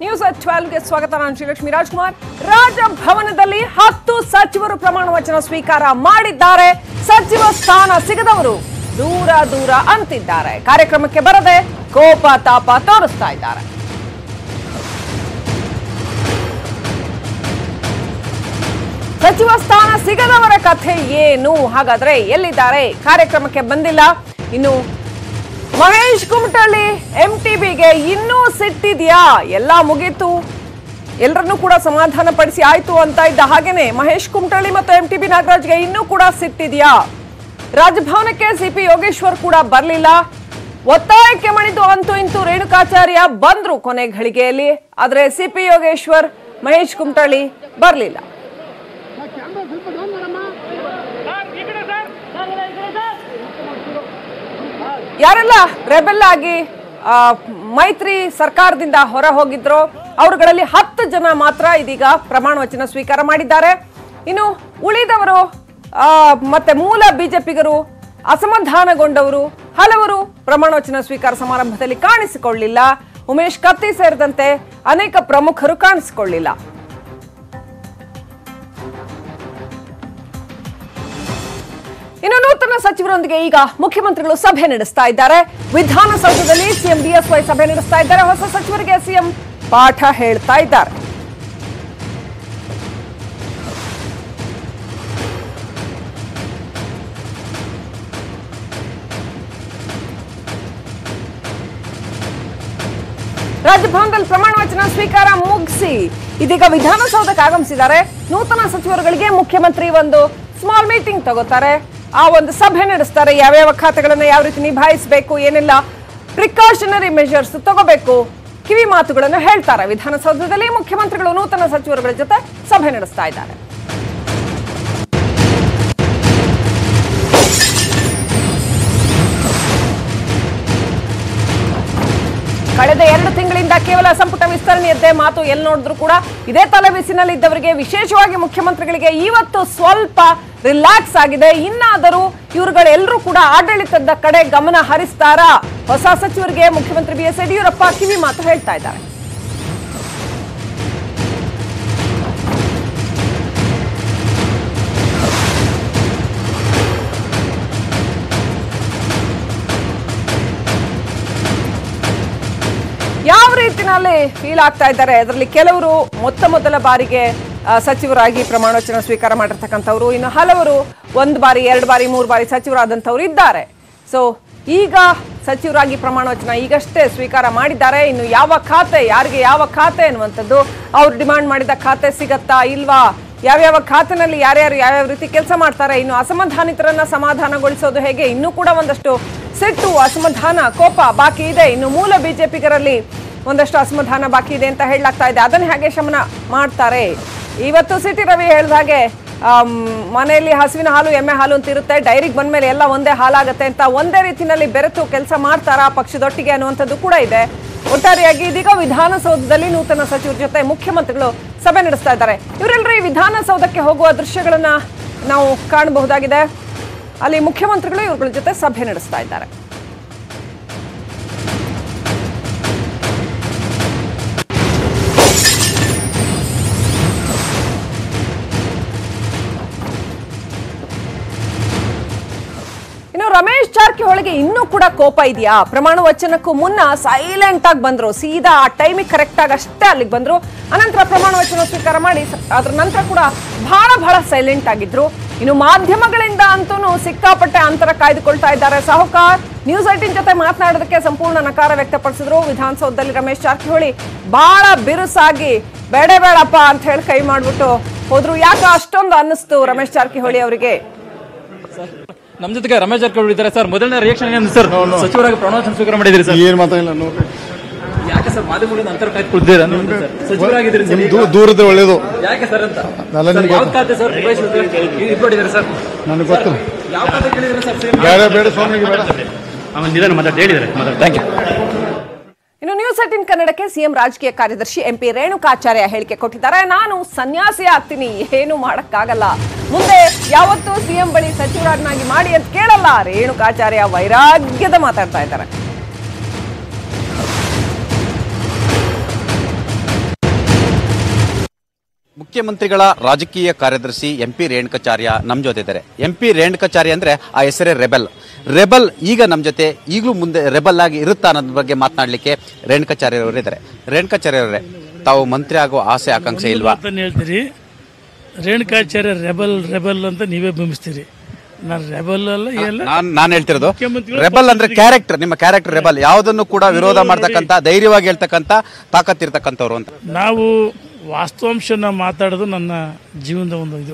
News 12ಗೆ ಸ್ವಾಗತ. ನಾನು ಶ್ರೀಲಕ್ಷ್ಮಿ ರಾಜ್ಕುಮಾರ್. ರಾಜಭವನದಲ್ಲಿ 10 ಸಚಿವರು ಪ್ರಮಾಣ ವಚನ ಸ್ವೀಕಾರ ಮಾಡಿದ್ದಾರೆ. ಸಚಿವ ಸ್ಥಾನ ಸಿಗದವರು ದೂರ ದೂರ ಅಂತಿದ್ದಾರೆ. ಕಾರ್ಯಕ್ರಮಕ್ಕೆ ಬರದೆ ಕೋಪ ತಾಪ ತೋರಿಸ್ತಾ ಇದ್ದಾರೆ. ಸಚಿವ ಸ್ಥಾನ ಸಿಗದವರ ಕಥೆ ಏನು? ಹಾಗಾದ್ರೆ ಎಲ್ಲಿದ್ದಾರೆ? ಕಾರ್ಯಕ್ರಮಕ್ಕೆ ಬಂದಿಲ್ಲ. ಇನ್ನು ಮಹೇಶ್ ಕುಮಟಳ್ಳಿ ಎಂಟಿಬಿಗೆ ಇನ್ನೂ ಸಿಟ್ಟಿದ್ಯಾ? ಎಲ್ಲ ಮುಗೀತು, ಎಲ್ಲರನ್ನೂ ಕೂಡ ಸಮಾಧಾನ ಪಡಿಸಿ ಆಯ್ತು ಅಂತ ಇದ್ದ ಹಾಗೇನೆ ಮಹೇಶ್ ಕುಮಟಳ್ಳಿ ಮತ್ತು ಎಂಟಿಬಿ ನಾಗರಾಜ್ಗೆ ಇನ್ನೂ ಕೂಡ ಸಿಟ್ಟಿದ್ಯಾ? ರಾಜಭವನಕ್ಕೆ ಸಿಪಿ ಯೋಗೇಶ್ವರ್ ಕೂಡ ಬರಲಿಲ್ಲ. ಒತ್ತಾಯಕ್ಕೆ ಮಣಿದು ಅಂತೂ ಇಂತೂ ರೇಣುಕಾಚಾರ್ಯ ಬಂದ್ರು ಕೊನೆ ಘಳಿಗೆಯಲ್ಲಿ. ಆದ್ರೆ ಸಿಪಿ ಯೋಗೇಶ್ವರ್, ಮಹೇಶ್ ಕುಮಟಳ್ಳಿ ಬರಲಿಲ್ಲ. ಯಾರೆಲ್ಲ ರೆಬೆಲ್ ಆಗಿ ಮೈತ್ರಿ ಸರ್ಕಾರದಿಂದ ಹೊರ ಹೋಗಿದ್ರು ಅವರುಗಳಲ್ಲಿ 10 ಜನ ಮಾತ್ರ ಇದೀಗ ಪ್ರಮಾಣ ವಚನ ಸ್ವೀಕಾರ ಮಾಡಿದ್ದಾರೆ. ಇನ್ನು ಉಳಿದವರು ಮತ್ತೆ ಮೂಲ ಬಿಜೆಪಿಗರು, ಅಸಮಾಧಾನಗೊಂಡವರು ಹಲವರು ಪ್ರಮಾಣ ವಚನ ಸ್ವೀಕಾರ ಸಮಾರಂಭದಲ್ಲಿ ಕಾಣಿಸಿಕೊಳ್ಳಿಲ್ಲ. ಉಮೇಶ್ ಕತ್ತಿ ಸೇರಿದಂತೆ ಅನೇಕ ಪ್ರಮುಖರು ಕಾಣಿಸಿಕೊಳ್ಳಿಲ್ಲ. ಇನ್ನು ನೂತನ ಸಚಿವರೊಂದಿಗೆ ಈಗ ಮುಖ್ಯಮಂತ್ರಿಗಳು ಸಭೆ ನಡೆಸ್ತಾ ಇದ್ದಾರೆ. ವಿಧಾನಸೌಧದಲ್ಲಿ ಸಿಎಂ ಬಿಎಸ್ವೈ ಸಭೆ ನಡೆಸ್ತಾ ಇದ್ದಾರೆ. ಹೊಸ ಸಚಿವರಿಗೆ ಸಿಎಂ ಪಾಠ ಹೇಳ್ತಾ ಇದ್ದಾರೆ. ರಾಜಭವನದಲ್ಲಿ ಪ್ರಮಾಣ ವಚನ ಸ್ವೀಕಾರ ಮುಗಿಸಿ ಇದೀಗ ವಿಧಾನಸೌಧಕ್ಕೆ ಆಗಮಿಸಿದ್ದಾರೆ. ನೂತನ ಸಚಿವರುಗಳಿಗೆ ಮುಖ್ಯಮಂತ್ರಿ ಒಂದು ಸ್ಮಾಲ್ ಮೀಟಿಂಗ್ ತಗೋತಾರೆ. ಆ ಒಂದು ಸಭೆ ನಡೆಸ್ತಾರೆ. ಯಾವ್ಯಾವ ಖಾತೆಗಳನ್ನ ಯಾವ ರೀತಿ ನಿಭಾಯಿಸಬೇಕು, ಏನೆಲ್ಲ ಪ್ರಿಕಾಷನರಿ ಮೆಷರ್ಸ್ ತಗೋಬೇಕು, ಕಿವಿ ಮಾತುಗಳನ್ನು ಹೇಳ್ತಾರೆ. ವಿಧಾನಸೌಧದಲ್ಲಿ ಮುಖ್ಯಮಂತ್ರಿಗಳು ನೂತನ ಸಚಿವರುಗಳ ಜೊತೆ ಸಭೆ ನಡೆಸ್ತಾ ಇದ್ದಾರೆ. ಕಳೆದ 2 ತಿಂಗಳಿಂದ ಕೇವಲ ಸಂಪುಟ ವಿಸ್ತರಣೆಯದ್ದೇ ಮಾತು. ಎಲ್ಲಿ ನೋಡಿದ್ರು ಕೂಡ ಇದೇ ತಲೆಬಿಸಿನಲ್ಲಿ ಇದ್ದವರಿಗೆ, ವಿಶೇಷವಾಗಿ ಮುಖ್ಯಮಂತ್ರಿಗಳಿಗೆ ಇವತ್ತು ಸ್ವಲ್ಪ ರಿಲ್ಯಾಕ್ಸ್ ಆಗಿದೆ. ಇನ್ನಾದರೂ ಇವರುಗಳೆಲ್ಲರೂ ಕೂಡ ಆಡಳಿತದ ಕಡೆ ಗಮನ ಹರಿಸ್ತಾರಾ? ಹೊಸ ಸಚಿವರಿಗೆ ಮುಖ್ಯಮಂತ್ರಿ ಬಿಎಸ್ ಯಡಿಯೂರಪ್ಪ ಕಿವಿ ಮಾತು ಹೇಳ್ತಾ ಇದ್ದಾರೆ. ಯಾವ ರೀತಿನಲ್ಲಿ ಫೀಲ್ ಆಗ್ತಾ ಇದ್ದಾರೆ? ಅದರಲ್ಲಿ ಕೆಲವರು ಮೊದಲ ಬಾರಿಗೆ ಸಚಿವರಾಗಿ ಪ್ರಮಾಣ ವಚನ ಸ್ವೀಕಾರ ಮಾಡಿರ್ತಕ್ಕಂಥವ್ರು, ಇನ್ನು ಹಲವರು 1 ಬಾರಿ 2 ಬಾರಿ 3 ಬಾರಿ ಸಚಿವರಾದಂಥವ್ರು ಇದ್ದಾರೆ. ಸೊ ಈಗ ಸಚಿವರಾಗಿ ಪ್ರಮಾಣ ವಚನ ಈಗಷ್ಟೇ ಸ್ವೀಕಾರ ಮಾಡಿದ್ದಾರೆ. ಇನ್ನು ಯಾವ ಖಾತೆ, ಯಾರಿಗೆ ಯಾವ ಖಾತೆ ಅನ್ನುವಂಥದ್ದು, ಅವ್ರು ಡಿಮಾಂಡ್ ಮಾಡಿದ ಖಾತೆ ಸಿಗತ್ತಾ ಇಲ್ವಾ, ಯಾವ್ಯಾವ ಖಾತೆನಲ್ಲಿ ಯಾರ್ಯಾರು ಯಾವ್ಯಾವ ರೀತಿ ಕೆಲಸ ಮಾಡ್ತಾರೆ, ಇನ್ನು ಅಸಮಾಧಾನಿತರನ್ನ ಸಮಾಧಾನಗೊಳಿಸೋದು ಹೇಗೆ, ಇನ್ನೂ ಕೂಡ ಒಂದಷ್ಟು ಸಿಟ್ಟು, ಅಸಮಾಧಾನ, ಕೋಪ ಬಾಕಿ ಇದೆ. ಇನ್ನು ಮೂಲ ಬಿಜೆಪಿಗರಲ್ಲಿ ಒಂದಷ್ಟು ಅಸಮಾಧಾನ ಬಾಕಿ ಇದೆ ಅಂತ ಹೇಳಲಾಗ್ತಾ ಇದೆ. ಅದನ್ನ ಹೇಗೆ ಶಮನ ಮಾಡ್ತಾರೆ? ಇವತ್ತು ಸಿಟಿ ರವಿ ಹೇಳಿದ ಹಾಗೆ ಮನೆಯಲ್ಲಿ ಹಸುವಿನ ಹಾಲು ಎಮ್ಮೆ ಹಾಲು ಅಂತ ಇರುತ್ತೆ, ಡೈರಿಗೆ ಬಂದ್ಮೇಲೆ ಎಲ್ಲ ಒಂದೇ ಹಾಲಾಗತ್ತೆ ಅಂತ ಒಂದೇ ರೀತಿಯಲ್ಲಿ ಬೆರೆತು ಕೆಲಸ ಮಾಡ್ತಾರಾ ಪಕ್ಷದೊಟ್ಟಿಗೆ ಅನ್ನುವಂಥದ್ದು ಕೂಡ ಇದೆ. ಒಟ್ಟಾರೆಯಾಗಿ ಇದೀಗ ವಿಧಾನಸೌಧದಲ್ಲಿ ನೂತನ ಸಚಿವರ ಜೊತೆ ಮುಖ್ಯಮಂತ್ರಿಗಳು ಸಭೆ ನಡೆಸ್ತಾ ಇದ್ದಾರೆ. ಇವರೆಲ್ಲರೂ ಈ ವಿಧಾನಸೌಧಕ್ಕೆ ಹೋಗುವ ದೃಶ್ಯಗಳನ್ನ ನಾವು ಕಾಣಬಹುದಾಗಿದೆ. ಅಲ್ಲಿ ಮುಖ್ಯಮಂತ್ರಿಗಳು ಇವುಗಳ ಜೊತೆ ಸಭೆ ನಡೆಸ್ತಾ ಇದ್ದಾರೆ. ರಮೇಶ್ ಜಾರಕಿಹೊಳಿಗೆ ಇನ್ನೂ ಕೂಡ ಕೋಪ ಇದೆಯಾ? ಪ್ರಮಾಣ ವಚನಕ್ಕೂ ಮುನ್ನ ಸೈಲೆಂಟ್ ಆಗಿ ಬಂದ್ರು, ಸೀದಾ ಆ ಟೈಮಿಗೆ ಕರೆಕ್ಟ್ ಆಗಿ ಅಷ್ಟೇ ಅಲ್ಲಿಗೆ ಬಂದ್ರು. ಅನಂತರ ಪ್ರಮಾಣ ವಚನ ಸ್ವೀಕಾರ ಮಾಡಿ ಅದ್ರ ನಂತರ ಕೂಡ ಬಹಳ ಸೈಲೆಂಟ್ ಆಗಿದ್ರು. ಇನ್ನು ಮಾಧ್ಯಮಗಳಿಂದ ಅಂತೂ ಸಿಕ್ಕಾಪಟ್ಟೆ ಅಂತರ ಕಾಯ್ದುಕೊಳ್ತಾ ಇದ್ದಾರೆ. ಸಾಹುಕಾರ್ ನ್ಯೂಸ್ 18 ಜೊತೆ ಮಾತನಾಡೋದಕ್ಕೆ ಸಂಪೂರ್ಣ ನಕಾರ ವ್ಯಕ್ತಪಡಿಸಿದ್ರು. ವಿಧಾನಸೌಧದಲ್ಲಿ ರಮೇಶ್ ಜಾರಕಿಹೊಳಿ ಬಹಳ ಬಿರುಸಾಗಿ ಬೇಡಪ್ಪ ಅಂತ ಹೇಳಿ ಕೈ ಮಾಡ್ಬಿಟ್ಟು ಹೋದ್ರು. ಯಾಕೆ ಅಷ್ಟೊಂದು ಅನ್ನಿಸ್ತು ರಮೇಶ್ ಜಾರಕಿಹೊಳಿ ಅವರಿಗೆ? ನಮ್ಮ ಜೊತೆಗೆ ರಮೇಶ್ ಜಾರಕಿಹೊಳಿ ಇದ್ದಾರೆ ಸರ್. ಮೊದಲನೇ ರಿಯಾಕ್ಷನ್ ಏನು ಸರ್? ಸಚಿವರಾಗಿ ಪ್ರಮಾಣ ವಚನ ಸ್ವೀಕಾರ ಮಾಡಿದ್ರಿ ಸರ್. ಏನು ಮಾತಾಡಿಲ್ಲ ನೋಡ್ರಿ. ಯಾಕೆ ಸರ್ ಮಾಧ್ಯಮಗಳಿಂದ ಅಂತರ ಕಾಯ್ದುಕೊಳ್ತೀರಾ? ಸಚಿವರಾಗಿದ್ದೀರಿ ದೂರದ ಒಳ್ಳೇದು. ಯಾಕೆ ಸರ್ ಅಂತ? ಯಾವ ಖಾತೆ ಸರ್ ಇಟ್ಕೊಂಡಿದ್ದಾರೆ ಸರ್? ನನಗೆ ಗೊತ್ತಿಲ್ಲ. ಯಾವ ಖಾತೆ ಕೇಳಿದ್ರೆ ಸರ್? ಬೇಡ ಸ್ವಾಮಿಗೆ ಬೇಡ. ಆಮೇಲೆ ನಿಧಾನ ಮಾತಾಡಿ ಹೇಳಿದ್ದಾರೆ. Thank you. ಇನ್ನು ನ್ಯೂಸ್ 18 ಕನ್ನಡಕ್ಕೆ ಸಿಎಂ ರಾಜಕೀಯ ಕಾರ್ಯದರ್ಶಿ ಎಂಪಿ ರೇಣುಕಾಚಾರ್ಯ ಹೇಳಿಕೆ ಕೊಟ್ಟಿದ್ದಾರೆ. ನಾನು ಸನ್ಯಾಸಿ ಆಗ್ತೀನಿ, ಏನು ಮಾಡಕ್ಕಾಗಲ್ಲ, ಮುಂದೆ ಯಾವತ್ತೂ ಸಿಎಂ ಬಳಿ ಸಚಿವರನ್ನಾಗಿ ಮಾಡಿ ಅಂತ ಕೇಳಲ್ಲ. ರೇಣುಕಾಚಾರ್ಯ ವೈರಾಗ್ಯದ ಮಾತಾಡ್ತಾ ಇದ್ದಾರೆ. ಮುಖ್ಯಮಂತ್ರಿಗಳ ರಾಜಕೀಯ ಕಾರ್ಯದರ್ಶಿ MP ರೇಣುಕಾಚಾರ್ಯ ನಮ್ಮ ಜೊತೆ ಇದ್ದಾರೆ. MP ರೇಣುಕಾಚಾರ್ಯ ಅಂದರೆ ಆ ಹೆಸರೇ ರೆಬಲ್ ಈಗ ನಮ್ಮ ಜೊತೆ ಈಗಲೂ ಮುಂದೆ ರೆಬಲ್ ಆಗಿ ಇರುತ್ತಾ ಅನ್ನೋದ್ರ ಬಗ್ಗೆ ಮಾತನಾಡಲಿಕ್ಕೆ ರೇಣುಕಾಚಾರ್ಯ ಅವರು ಇದ್ದಾರೆ. ರೇಣುಕಾಚಾರ್ಯ ಅವರೇ, ತಾವು ಮಂತ್ರಿ ಆಗೋ ಆಸೆ ಆಕಾಂಕ್ಷೆ ಇಲ್ವಾ? ಹೇಳ್ತೀರಿ ರೇಣುಕಾಚಾರ್ಯ ರೆಬಲ್ ಅಂತ ನೀವೇ ಬಿಂಬಿಸ್ತೀರಿ. ನಾನು ರೆಬಲ್ ಅಲ್ಲ, ನಾನು ಹೇಳ್ತಿರೋದು ರೆಬಲ್ ಅಂದ್ರೆ ಕ್ಯಾರೆಕ್ಟರ್, ನಿಮ್ಮ ಕ್ಯಾರೆಕ್ಟರ್ ರೆಬಲ್, ಯಾವುದನ್ನು ಕೂಡ ವಿರೋಧ ಮಾಡ್ತಕ್ಕಂಥ, ಧೈರ್ಯವಾಗಿ ಹೇಳ್ತಕ್ಕಂಥ ತಾಕತ್ತಿರ್ತಕ್ಕಂಥವ್ರು ಅಂತ. ನಾವು ವಾಸ್ತವಾಂಶನ ಮಾತಾಡೋದು ನನ್ನ ಜೀವನದ ಒಂದು ಇದು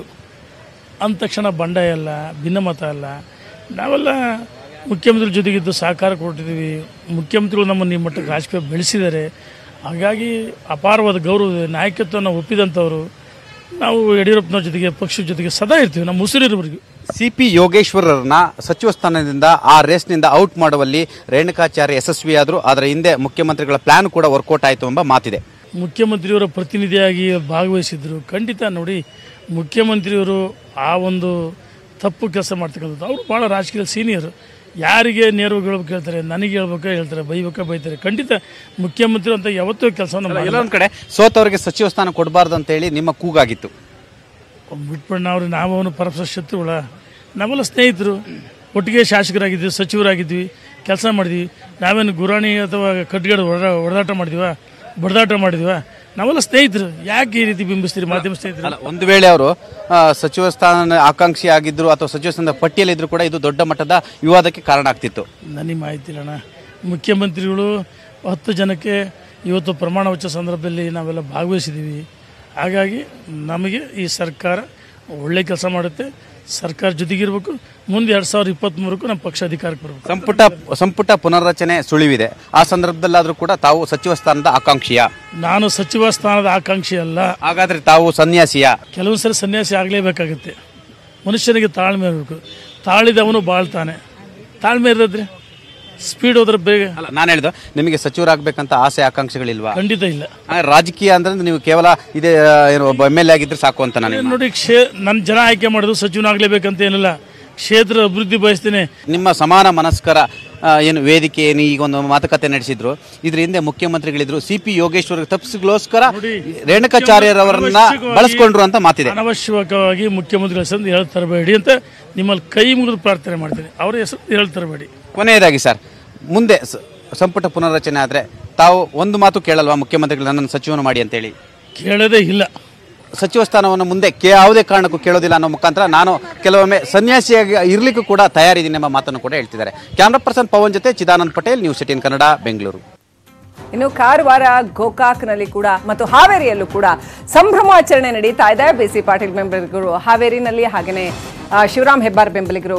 ಅಂದ ತಕ್ಷಣ ಬಂಡಾಯ ಅಲ್ಲ, ಭಿನ್ನಮತ ಅಲ್ಲ. ನಾವೆಲ್ಲ ಮುಖ್ಯಮಂತ್ರಿ ಜೊತೆಗಿದ್ದು ಸಹಕಾರ ಕೊಟ್ಟಿದ್ದೀವಿ. ಮುಖ್ಯಮಂತ್ರಿಗಳು ನಮ್ಮನ್ನು ಈ ಮಟ್ಟಕ್ಕೆ ರಾಜಕೀಯ ಬೆಳೆಸಿದ್ದಾರೆ. ಹಾಗಾಗಿ ಅಪಾರವಾದ ಗೌರವ ನಾಯಕತ್ವವನ್ನು ಒಪ್ಪಿದಂಥವ್ರು. ನಾವು ಯಡಿಯೂರಪ್ಪನವ್ರ ಜೊತೆಗೆ, ಪಕ್ಷದ ಜೊತೆಗೆ ಸದಾ ಇರ್ತೀವಿ, ನಮ್ಮ ಉಸಿರಿರೋವರೆಗೂ. CP ಯೋಗೇಶ್ವರರನ್ನ ಸಚಿವ ಸ್ಥಾನದಿಂದ ಆ ರೇಸ್ನಿಂದ ಔಟ್ ಮಾಡುವಲ್ಲಿ ರೇಣುಕಾಚಾರ್ಯ ಯಶಸ್ವಿಯಾದರು. ಅದರ ಹಿಂದೆ ಮುಖ್ಯಮಂತ್ರಿಗಳ ಪ್ಲಾನ್ ಕೂಡ ವರ್ಕೌಟ್ ಆಯಿತು ಎಂಬ ಮಾತಿದೆ. ಮುಖ್ಯಮಂತ್ರಿಯವರ ಪ್ರತಿನಿಧಿಯಾಗಿ ಭಾಗವಹಿಸಿದ್ರು. ಖಂಡಿತ ನೋಡಿ, ಮುಖ್ಯಮಂತ್ರಿಯವರು ಆ ಒಂದು ತಪ್ಪು ಕೆಲಸ ಮಾಡ್ತಕ್ಕಂಥದ್ದು. ಅವರು ಭಾಳ ರಾಜಕೀಯ ಸೀನಿಯರು. ಯಾರಿಗೆ ನೇರವಾಗಿ ಹೇಳ್ಬೇಕು ಹೇಳ್ತಾರೆ, ನನಗೆ ಹೇಳ್ಬೇಕಾ ಹೇಳ್ತಾರೆ, ಬೈತಾರೆ. ಖಂಡಿತ ಮುಖ್ಯಮಂತ್ರಿ ಅಂತ ಯಾವತ್ತೂ ಕೆಲಸವನ್ನು ಎಲ್ಲೊಂದು ಕಡೆ ಸೋತವರಿಗೆ ಸಚಿವ ಸ್ಥಾನ ಕೊಡಬಾರ್ದು ಅಂತೇಳಿ ನಿಮ್ಮ ಕೂಗಾಗಿತ್ತು. ಬಿಟ್ಬಿಟ್ಟು ನಾವು ಅವನು ಪರಸ್ಪರ ಶತ್ರುಗಳ, ನಾವೆಲ್ಲ ಸ್ನೇಹಿತರು, ಒಟ್ಟಿಗೆ ಶಾಸಕರಾಗಿದ್ವಿ, ಸಚಿವರಾಗಿದ್ವಿ, ಕೆಲಸ ಮಾಡಿದ್ವಿ. ನಾವೇನು ಗುರಾಣಿ ಅಥವಾ ಕಟ್ಗಡೆ ಹೊಡೆದಾಟ ಮಾಡಿದ್ವಾ, ಬಡದಾಟ ಮಾಡಿದ್ವ? ನಾವೆಲ್ಲ ಸ್ನೇಹಿತರು. ಯಾಕೆ ಈ ರೀತಿ ಬಿಂಬಿಸ್ತೀರಿ ಮಾಧ್ಯಮ ಸ್ನೇಹಿತರು? ಒಂದು ವೇಳೆ ಅವರು ಸಚಿವ ಸ್ಥಾನ ಆಕಾಂಕ್ಷಿ ಆಗಿದ್ರು ಅಥವಾ ಸಚಿವ ಸ್ಥಾನದ ಪಟ್ಟಿಯಲ್ಲಿದ್ರು ಕೂಡ ಇದು ದೊಡ್ಡ ಮಟ್ಟದ ವಿವಾದಕ್ಕೆ ಕಾರಣ ಆಗ್ತಿತ್ತು. ನನಗೆ ಮಾಹಿತಿ ಇಲ್ಲಣ್ಣ. ಮುಖ್ಯಮಂತ್ರಿಗಳು 10 ಜನಕ್ಕೆ ಇವತ್ತು ಪ್ರಮಾಣ ವಚನ ಸಂದರ್ಭದಲ್ಲಿ ನಾವೆಲ್ಲ ಭಾಗವಹಿಸಿದ್ದೀವಿ. ಹಾಗಾಗಿ ನಮಗೆ ಈ ಸರ್ಕಾರ ಒಳ್ಳೆ ಕೆಲಸ ಮಾಡುತ್ತೆ. ಸರ್ಕಾರ ಜೊತೆಗಿರ್ಬೇಕು. ಮುಂದೆ 2023ಕ್ಕೂ ನಮ್ಮ ಪಕ್ಷ ಅಧಿಕಾರಕ್ಕೆ ಬರಬೇಕು. ಸಂಪುಟ ಪುನರ್ರಚನೆ ಸುಳಿವಿದೆ. ಆ ಸಂದರ್ಭದಲ್ಲಾದರೂ ಕೂಡ ತಾವು ಸಚಿವ ಸ್ಥಾನದ ಆಕಾಂಕ್ಷಿಯ? ನಾನು ಸಚಿವ ಸ್ಥಾನದ ಆಕಾಂಕ್ಷಿ ಅಲ್ಲ. ಹಾಗಾದ್ರೆ ತಾವು ಸನ್ಯಾಸಿಯ? ಕೆಲವೊಂದು ಸರಿ ಸನ್ಯಾಸಿ ಆಗಲೇಬೇಕಾಗುತ್ತೆ. ಮನುಷ್ಯನಿಗೆ ತಾಳ್ಮೆ ಇರಬೇಕು. ತಾಳಿದವನು ಬಾಳ್ತಾನೆ. ತಾಳ್ಮೆ ಇರದ್ರೆ ಸ್ಪೀಡ್ ಹೋದ್ರೆ ಬೇಗ. ಅಲ್ಲ, ನಾನು ಹೇಳಿದ್ದು ನಿಮಗೆ ಸಚಿವರಾಗಬೇಕಂತ ಆಸೆ ಆಕಾಂಕ್ಷೆಗಳಿಲ್ವಾ? ಖಂಡಿತ ಇಲ್ಲ. ರಾಜಕೀಯ ಅಂದ್ರೆ ನೀವು ಕೇವಲ ಇದೇ ಒಬ್ಬ MLA ಆಗಿದ್ರೆ ಸಾಕು ಅಂತ ನಾನು ನೋಡಿ. ನನ್ನ ಜನ ಆಯ್ಕೆ ಮಾಡೋದು ಸಚಿವನಾಗಲೇಬೇಕಂತ ಏನಿಲ್ಲ. ಕ್ಷೇತ್ರ ಅಭಿವೃದ್ಧಿ ಬಯಸ್ತೇನೆ. ನಿಮ್ಮ ಸಮಾನ ಮನಸ್ಕರ ಏನು ವೇದಿಕೆ ಏನು ಈಗ ಒಂದು ಮಾತುಕತೆ ನಡೆಸಿದ್ರು, ಇದ್ರ ಹಿಂದೆ ಮುಖ್ಯಮಂತ್ರಿಗಳಿದ್ರು. CP ಯೋಗೇಶ್ವರ ತಪ್ಪಿಸ್ಗೋಸ್ಕರ ರೇಣುಕಾಚಾರ್ಯರವರನ್ನ ಬಳಸ್ಕೊಂಡ್ರು ಅಂತ ಮಾತಿದೆ. ಅನವಶ್ಯಕವಾಗಿ ಮುಖ್ಯಮಂತ್ರಿಗಳ ಹೆಸರು ಹೇಳ್ತರಬೇಡಿ ಅಂತ ನಿಮ್ಮಲ್ಲಿ ಕೈ ಮುಗಿದು ಪ್ರಾರ್ಥನೆ ಮಾಡ್ತೀನಿ. ಅವರ ಹೆಸರು ಹೇಳ್ತರಬೇಡಿ. ಕೊನೆಯದಾಗಿ ಸರ್, ಮುಂದೆ ಸಂಪುಟ ಪುನರ್ರಚನೆ ಆದರೆ ತಾವು ಒಂದು ಮಾತು ಕೇಳಲ್ವಾ ಮುಖ್ಯಮಂತ್ರಿಗಳು ನನ್ನನ್ನು ಸಚಿವನ ಮಾಡಿ ಅಂತೇಳಿ? ಕೇಳೋದೇ ಇಲ್ಲ. ಸಚಿವ ಸ್ಥಾನವನ್ನು ಮುಂದೆ ಯಾವುದೇ ಕಾರಣಕ್ಕೂ ಕೇಳೋದಿಲ್ಲ ಅನ್ನೋ ಮುಖಾಂತರ ನಾನು ಕೆಲವೊಮ್ಮೆ ಸನ್ಯಾಸಿಯಾಗಿ ಇರಲಿಕ್ಕೂ ಕೂಡ ತಯಾರಿದ್ದೀನಿ ಎಂಬ ಮಾತನ್ನು ಕೂಡ ಹೇಳ್ತಿದ್ದಾರೆ. ಕ್ಯಾಮ್ರಾ ಪರ್ಸನ್ ಪವನ್ ಜೊತೆ ಚಿದಾನಂದ್ ಪಟೇಲ್, ನ್ಯೂಸ್ 18 ಕನ್ನಡ, ಬೆಂಗಳೂರು. ಇನ್ನು ಕಾರವಾರ, ಗೋಕಾಕ್ನಲ್ಲಿ ಕೂಡ ಮತ್ತು ಹಾವೇರಿಯಲ್ಲೂ ಕೂಡ ಸಂಭ್ರಮಾಚರಣೆ ನಡೀತಾ ಇದೆ. BC ಪಾಟೀಲ್ ಬೆಂಬಲಿಗರು ಹಾವೇರಿನಲ್ಲಿ, ಹಾಗೆಯೇ ಶಿವರಾಮ್ ಹೆಬ್ಬಾರ್ ಬೆಂಬಲಿಗರು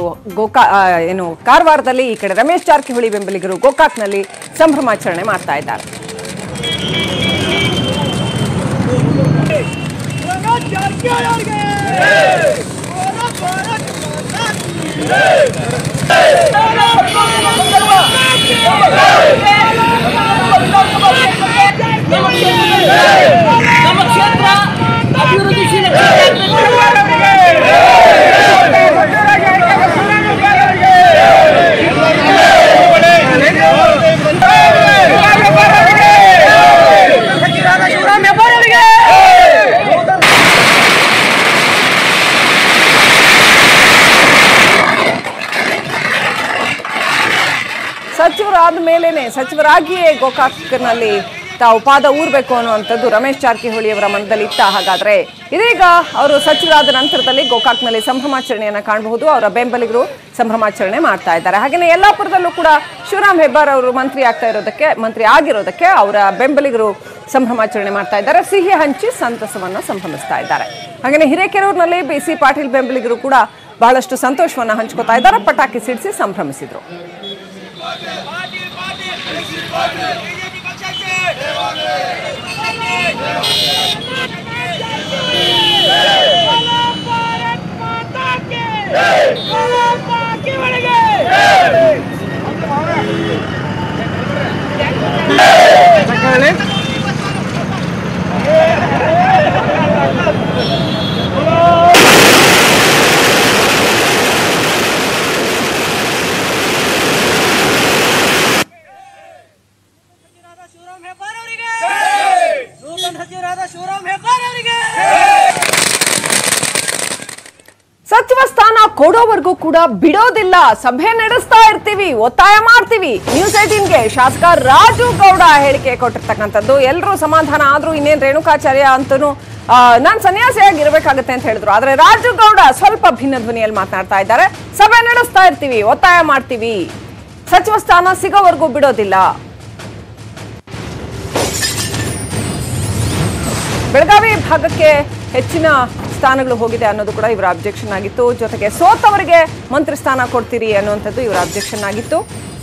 ಕಾರವಾರದಲ್ಲಿ, ಈ ಕಡೆ ರಮೇಶ್ ಜಾರಕಿಹೊಳಿ ಬೆಂಬಲಿಗರು ಗೋಕಾಕ್ನಲ್ಲಿ ಸಂಭ್ರಮಾಚರಣೆ ಮಾಡ್ತಾ ಇದ್ದಾರೆ. ನಮ್ಮ ಕ್ಷೇತ್ರ ಅಭಿವೃದ್ಧಿಶೀಲ ಸಚಿವರಾದ ಮೇಲೇನೆ, ಸಚಿವರಾಗಿಯೇ ಗೋಕಾಕ್ನಲ್ಲಿ ತಾವು ಪಾದ ಊರ್ಬೇಕು ಅನ್ನುವಂಥದ್ದು ರಮೇಶ್ ಜಾರಕಿಹೊಳಿ ಅವರ ಮನದಲ್ಲಿ ಇತ್ತ. ಹಾಗಾದ್ರೆ ಇದೀಗ ಅವರು ಸಚಿವರಾದ ನಂತರದಲ್ಲಿ ಗೋಕಾಕ್ನಲ್ಲಿ ಸಂಭ್ರಮಾಚರಣೆಯನ್ನ ಕಾಣಬಹುದು. ಅವರ ಬೆಂಬಲಿಗರು ಸಂಭ್ರಮಾಚರಣೆ ಮಾಡ್ತಾ ಇದ್ದಾರೆ. ಹಾಗೆಯೇ ಯಲ್ಲಾಪುರದಲ್ಲೂ ಕೂಡ ಶಿವರಾಮ್ ಹೆಬ್ಬಾರ್ ಅವರು ಮಂತ್ರಿ ಆಗಿರೋದಕ್ಕೆ ಅವರ ಬೆಂಬಲಿಗರು ಸಂಭ್ರಮಾಚರಣೆ ಮಾಡ್ತಾ ಇದ್ದಾರೆ. ಸಿಹಿ ಹಂಚಿ ಸಂತಸವನ್ನ ಸಂಭ್ರಮಿಸ್ತಾ ಇದ್ದಾರೆ. ಹಾಗೆಯೇ ಹಿರೇಕೆರೂರಿನಲ್ಲಿ BC ಪಾಟೀಲ್ ಬೆಂಬಲಿಗರು ಕೂಡ ಬಹಳಷ್ಟು ಸಂತೋಷವನ್ನ ಹಂಚ್ಕೋತಾ ಇದ್ದಾರೆ. ಪಟಾಕಿ ಸಿಡಿಸಿ ಸಂಭ್ರಮಿಸಿದ್ರು. ಶಿವರಾಮ್ ಹೆಬ್ಬಾರ್ ಅವರಿಗೆ ಸ್ಥಾನ ಕೊಡೋವರೆಗೂ ಕೂಡ ಬಿಡೋದಿಲ್ಲ, ಸಭೆ ನಡೆಸ್ತಾ ಇರ್ತೀವಿ, ಒತ್ತಾಯ ಮಾಡ್ತೀವಿ. ನ್ಯೂಸ್ 18ಗೆ ಶಾಸಕ ರಾಜು ಗೌಡ ಹೇಳಿಕೆ ಕೊಟ್ಟಿರ್ತಕ್ಕಂಥದ್ದು. ಎಲ್ಲರೂ ಸಮಾಧಾನ ಆದ್ರೂ ಇನ್ನೇನ್ ರೇಣುಕಾಚಾರ್ಯ ಅಂತೂ ನಾನ್ ಸನ್ಯಾಸಿಯಾಗಿ ಇರಬೇಕಾಗತ್ತೆ ಅಂತ ಹೇಳಿದ್ರು. ಆದ್ರೆ ರಾಜು ಗೌಡ ಸ್ವಲ್ಪ ಭಿನ್ನ ಧ್ವನಿಯಲ್ಲಿ ಮಾತನಾಡ್ತಾ ಇದ್ದಾರೆ. ಸಭೆ ನಡೆಸ್ತಾ ಇರ್ತೀವಿ, ಒತ್ತಾಯ ಮಾಡ್ತೀವಿ, ಸಚಿವ ಸ್ಥಾನ ಸಿಗೋವರೆಗೂ ಬಿಡೋದಿಲ್ಲ. ಬೆಳಗಾವಿ ಭಾಗಕ್ಕೆ ಹೆಚ್ಚಿನ ಸ್ಥಾನಗಳು ಹೋಗಿದೆ ಅನ್ನೋದು ಕೂಡ ಇವರ ಅಬ್ಜೆಕ್ಷನ್ ಆಗಿತ್ತು. ಜೊತೆಗೆ ಸೋತವರಿಗೆ ಮಂತ್ರಿ ಸ್ಥಾನ ಕೊಡ್ತೀರಿ ಅನ್ನುವಂಥದ್ದು ಇವರ ಅಬ್ಜೆಕ್ಷನ್ ಆಗಿತ್ತು.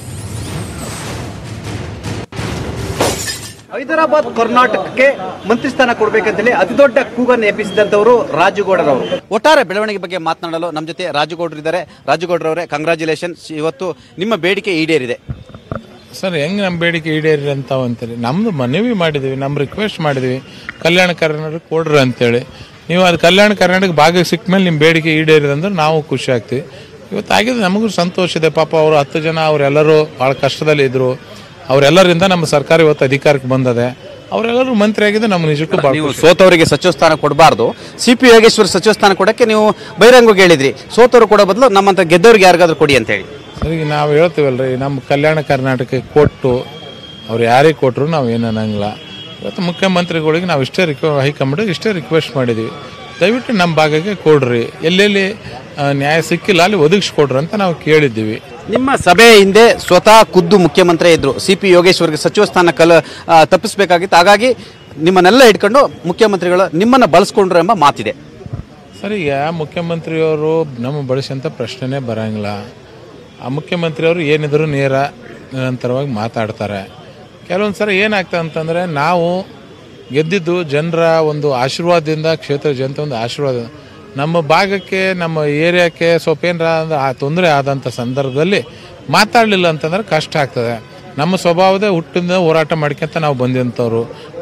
ಹೈದರಾಬಾದ್ ಕರ್ನಾಟಕಕ್ಕೆ ಮಂತ್ರಿ ಸ್ಥಾನ ಕೊಡಬೇಕಂತೇಳಿ ಅತಿ ದೊಡ್ಡ ಕೂಗನ್ನು ಎಬ್ಬಿಸಿದಂತವರು ರಾಜುಗೌಡರವರು. ಒಟ್ಟಾರೆ ಬೆಳವಣಿಗೆ ಬಗ್ಗೆ ಮಾತನಾಡಲು ನಮ್ಮ ಜೊತೆ ರಾಜುಗೌಡರು ಇದ್ದಾರೆ. ರಾಜುಗೌಡರವರೇ, ಕಂಗ್ರಾಚುಲೇಷನ್ಸ್, ಇವತ್ತು ನಿಮ್ಮ ಬೇಡಿಕೆ ಈಡೇರಿದೆ. ಸರ್, ಹೆಂಗೆ ನಮ್ಮ ಬೇಡಿಕೆ ಈಡೇರಿ ಅಂತ ಅಂತೇಳಿ ನಮ್ದು ಮನವಿ ಮಾಡಿದ್ವಿ, ನಮ್ಮ ರಿಕ್ವೆಸ್ಟ್ ಮಾಡಿದ್ವಿ, ಕಲ್ಯಾಣ ಕರ್ನಾಟಕ ಕೊಡ್ರಿ ಅಂತೇಳಿ. ನೀವು ಅದು ಕಲ್ಯಾಣ ಕರ್ನಾಟಕ ಭಾಗಕ್ಕೆ ಸಿಕ್ಕ ಮೇಲೆ ನಿಮ್ಮ ಬೇಡಿಕೆ ಈಡೇರಿದೆ ಅಂದ್ರೆ ನಾವು ಖುಷಿ ಆಗ್ತೀವಿ. ಇವತ್ತು ಆಗಿದೆ, ನಮಗೂ ಸಂತೋಷ ಇದೆ. ಪಾಪ ಅವರು 10 ಜನ ಅವರೆಲ್ಲರೂ ಭಾಳ ಕಷ್ಟದಲ್ಲಿ ಇದ್ರು. ಅವರೆಲ್ಲರಿಂದ ನಮ್ಮ ಸರ್ಕಾರ ಇವತ್ತು ಅಧಿಕಾರಕ್ಕೆ ಬಂದದೆ. ಅವರೆಲ್ಲರೂ ಮಂತ್ರಿ ಆಗಿದೆ. ನಮ್ಗೆ ನಿಜಕ್ಕೂ ನೀವು ಸೋತವರಿಗೆ ಸಚಿವ ಸ್ಥಾನ ಕೊಡಬಾರ್ದು, CP ಯೋಗೇಶ್ವರ್ ಸಚಿವ ಸ್ಥಾನ ಕೊಡಕ್ಕೆ ನೀವು ಬಹಿರಂಗವಾಗಿ ಹೇಳಿದ್ರಿ. ಸೋತವರು ಕೊಡೋ ಬದಲು ನಮ್ಮಂತ ಗೆದ್ದವ್ರಿಗೆ ಯಾರಿಗಾದ್ರೂ ಕೊಡಿ ಅಂತ ಹೇಳಿ. ಸರಿ, ನಾವು ಹೇಳ್ತೀವಲ್ರಿ, ನಮ್ಮ ಕಲ್ಯಾಣ ಕರ್ನಾಟಕಕ್ಕೆ ಕೊಟ್ಟು ಅವ್ರು ಯಾರಿಗೆ ಕೊಟ್ಟರು ನಾವು ಏನು ಅನ್ನಂಗಿಲ್ಲ. ಇವತ್ತು ಮುಖ್ಯಮಂತ್ರಿಗಳಿಗೆ ನಾವು ಹೈಕಮಾಂಡಿಗೆ ಇಷ್ಟೇ ರಿಕ್ವೆಸ್ಟ್ ಮಾಡಿದ್ವಿ, ದಯವಿಟ್ಟು ನಮ್ಮ ಭಾಗಕ್ಕೆ ಕೊಡ್ರಿ, ಎಲ್ಲೆಲ್ಲಿ ನ್ಯಾಯ ಸಿಕ್ಕಿಲ್ಲ ಅಲ್ಲಿ ಒದಗಿಸ್ಕೊಡ್ರಿ ಅಂತ ನಾವು ಕೇಳಿದ್ದೀವಿ. ನಿಮ್ಮ ಸಭೆ ಹಿಂದೆ ಸ್ವತಃ ಖುದ್ದು ಮುಖ್ಯಮಂತ್ರಿ ಇದ್ರು. CP ಯೋಗೇಶ್ವರ್ಗೆ ಸಚಿವ ಸ್ಥಾನ ತಪ್ಪಿಸಬೇಕಾಗಿತ್ತು. ಹಾಗಾಗಿ ನಿಮ್ಮನ್ನೆಲ್ಲ ಇಟ್ಕೊಂಡು ಮುಖ್ಯಮಂತ್ರಿಗಳು ನಿಮ್ಮನ್ನ ಬಳಸ್ಕೊಂಡ್ರು ಎಂಬ ಮಾತಿದೆ. ಸರಿ, ಈಗ ಮುಖ್ಯಮಂತ್ರಿಯವರು ನಮ್ಮ ಬಳಸಂತ ಪ್ರಶ್ನೆನೇ ಬರಂಗಿಲ್ಲ. ಆ ಮುಖ್ಯಮಂತ್ರಿಯವರು ಏನಿದ್ರು ನಿರಂತರವಾಗಿ ಮಾತಾಡ್ತಾರೆ. ಕೆಲವೊಂದು ಸರಿ ಏನಾಗ್ತದೆ ಅಂತಂದರೆ, ನಾವು ಗೆದ್ದಿದ್ದು ಜನರ ಒಂದು ಆಶೀರ್ವಾದದಿಂದ, ಕ್ಷೇತ್ರ ಜನತೆ ಒಂದು ಆಶೀರ್ವಾದ. ನಮ್ಮ ಭಾಗಕ್ಕೆ, ನಮ್ಮ ಏರಿಯಾಕ್ಕೆ ಸ್ವಲ್ಪ ಏನಾರ ತೊಂದರೆ ಆದಂಥ ಸಂದರ್ಭದಲ್ಲಿ ಮಾತಾಡಲಿಲ್ಲ ಅಂತಂದ್ರೆ ಕಷ್ಟ ಆಗ್ತದೆ. ನಮ್ಮ ಸ್ವಭಾವದ ಹುಟ್ಟಿಂದ ಹೋರಾಟ ಮಾಡ್ಕೊಂತ ನಾವು ಬಂದಂಥವ್ರು.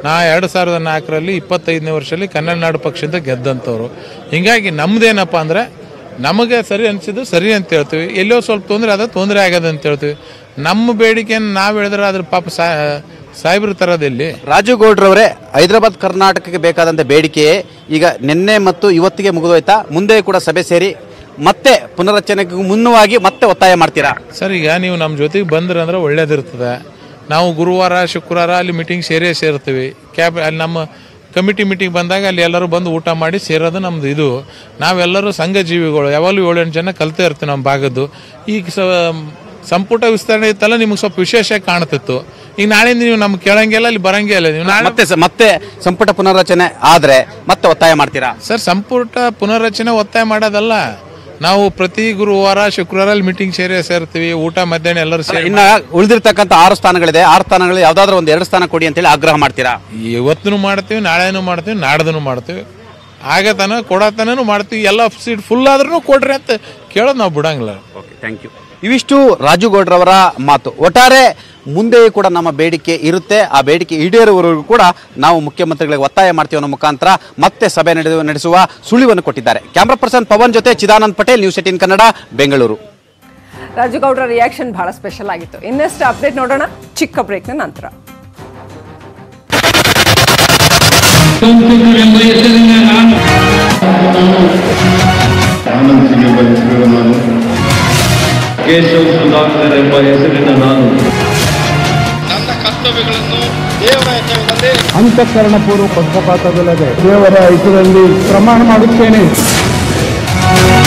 2004ರಲ್ಲಿ 25ನೇ ವರ್ಷದಲ್ಲಿ ಕನ್ನಡ ನಾಡು ಪಕ್ಷದಿಂದ ಗೆದ್ದಂಥವ್ರು. ಹೀಗಾಗಿ ನಮ್ದೇನಪ್ಪ ಅಂದರೆ, ನಮಗೆ ಸರಿ ಅನಿಸಿದ್ದು ಸರಿ ಅಂತ ಹೇಳ್ತೀವಿ, ಎಲ್ಲೋ ಸ್ವಲ್ಪ ತೊಂದರೆ ಆಗದ ಅಂತ ಹೇಳ್ತೀವಿ. ನಮ್ಮ ಬೇಡಿಕೆಯನ್ನು ನಾವು ಹೇಳಿದ್ರೆ ಅದ್ರ ಪಾಪ ಸಾಹೇಬ್ರ ತರದಲ್ಲಿ. ರಾಜುಗೌಡ್ರವರೇ, ಹೈದರಾಬಾದ್ ಕರ್ನಾಟಕಕ್ಕೆ ಬೇಕಾದಂಥ ಬೇಡಿಕೆ ಈಗ ನಿನ್ನೆ ಮತ್ತು ಇವತ್ತಿಗೆ ಮುಗಿದೋಯ್ತಾ? ಮುಂದೆ ಕೂಡ ಸಭೆ ಸೇರಿ ಮತ್ತೆ ಪುನರಚನೆಗೆ ಮುನ್ನವಾಗಿ ಮತ್ತೆ ಒತ್ತಾಯ ಮಾಡ್ತೀರಾ? ಸರ್, ಈಗ ನೀವು ನಮ್ಮ ಜೊತೆಗೆ ಬಂದ್ರೆ ಅಂದ್ರೆ ಒಳ್ಳೇದಿರ್ತದೆ. ನಾವು ಗುರುವಾರ ಶುಕ್ರವಾರ ಅಲ್ಲಿ ಮೀಟಿಂಗ್ ಸೇರ್ತೀವಿ. ಅಲ್ಲಿ ನಮ್ಮ ಕಮಿಟಿ ಮೀಟಿಂಗ್ ಬಂದಾಗ ಅಲ್ಲಿ ಎಲ್ಲರೂ ಬಂದು ಊಟ ಮಾಡಿ ಸೇರೋದು ನಮ್ದು ಇದು. ನಾವೆಲ್ಲರೂ ಸಂಘ ಜೀವಿಗಳು, ಯಾವಾಗಲೂ 7-8 ಜನ ಕಲಿತೇ ಇರ್ತೀವಿ ನಮ್ಮ ಭಾಗದ್ದು. ಈಗ ಸಂಪುಟ ವಿಸ್ತರಣೆ ಇತ್ತಲ್ಲ, ನಿಮ್ಗೆ ಸ್ವಲ್ಪ ವಿಶೇಷ ಕಾಣ್ತಿತ್ತು. ಈಗ ನಾಳೆಯಿಂದ ನೀವು ನಮ್ಗೆ ಕೇಳಂಗಿಲ್ಲ, ಅಲ್ಲಿ ಬರಂಗೇ ಇಲ್ಲ. ನೀವು ನಾಳೆ ಮತ್ತೆ ಸಂಪುಟ ಪುನರ್ರಚನೆ ಆದ್ರೆ ಮತ್ತೆ ಒತ್ತಾಯ ಮಾಡ್ತೀರಾ? ಸರ್, ಸಂಪುಟ ಪುನರ್ರಚನೆ ಒತ್ತಾಯ ಮಾಡೋದಲ್ಲ. ನಾವು ಪ್ರತಿ ಗುರುವಾರ ಶುಕ್ರವಾರ ಅಲ್ಲಿ ಮೀಟಿಂಗ್ ಸೇರ್ತೀವಿ, ಊಟ ಮಧ್ಯಾಹ್ನ ಎಲ್ಲರೂ ಸೇರಿ. ಇನ್ನ ಉಳಿದಿರ್ತಕ್ಕಂಥ 6 ಸ್ಥಾನಗಳಿದೆ, 6 ಸ್ಥಾನಗಳಲ್ಲಿ ಯಾವ್ದಾದ್ರು ಒಂದು 2 ಸ್ಥಾನ ಕೊಡಿ ಅಂತೇಳಿ ಆಗ್ರಹ ಮಾಡ್ತೀರಾ? ಇವತ್ತೂ ಮಾಡ್ತೀವಿ, ನಾಳೆನೂ ಮಾಡ್ತೀವಿ, ನಾಡ್ದೂ ಮಾಡ್ತೀವಿ, ಆಗತನ ಕೊಡತನೂ ಮಾಡ್ತೀವಿ. ಎಲ್ಲ ಸೀಟ್ ಫುಲ್ ಆದ್ರೂ ಕೊಡ್ರಿ ಅಂತ ಕೇಳೋದು ನಾವು ಬಿಡಂಗಿಲ್ಲ. Okay, thank you. ಇವಿಷ್ಟು ರಾಜುಗೌಡ್ರವರ ಮಾತು. ಒಟ್ಟಾರೆ ಮುಂದೆಯೂ ಕೂಡ ನಮ್ಮ ಬೇಡಿಕೆ ಇರುತ್ತೆ. ಆ ಬೇಡಿಕೆ ಈಡೇರುವವರೆಗೂ ಕೂಡ ನಾವು ಮುಖ್ಯಮಂತ್ರಿಗಳಿಗೆ ಒತ್ತಾಯ ಮಾಡ್ತೀವಿ ಅನ್ನೋ ಮುಖಾಂತರ ಮತ್ತೆ ಸಭೆ ನಡೆಸುವ ಸುಳಿವನ್ನು ಕೊಟ್ಟಿದ್ದಾರೆ. ಕ್ಯಾಮ್ರಾ ಪರ್ಸನ್ ಪವನ್ ಜೊತೆ ಚಿದಾನಂದ್ ಪಟೇಲ್, ನ್ಯೂಸ್ 18 ಕನ್ನಡ, ಬೆಂಗಳೂರು. ರಾಜುಗೌಡರ ರಿಯಾಕ್ಷನ್ ಬಹಳ ಸ್ಪೆಷಲ್ ಆಗಿತ್ತು. ಇನ್ನಷ್ಟು ಅಪ್ಡೇಟ್ ನೋಡೋಣ ಚಿಕ್ಕ ಬ್ರೇಕ್ನ ನಂತರ. ಕೇಶವ್ ಸುಧಾಕರ್ ಎಂಬ ಹೆಸರಿನ ನಾನು ನನ್ನ ಕರ್ತವ್ಯಗಳನ್ನು ದೇವರ ಹೆಸರಿನಲ್ಲಿ ಅಂತಃಕರಣಪೂರ್ವ ಪಕ್ಷಪಾತವಿಲ್ಲದೆ ದೇವರ ಹೆಸರಲ್ಲಿ ಪ್ರಮಾಣ ಮಾಡುತ್ತೇನೆ.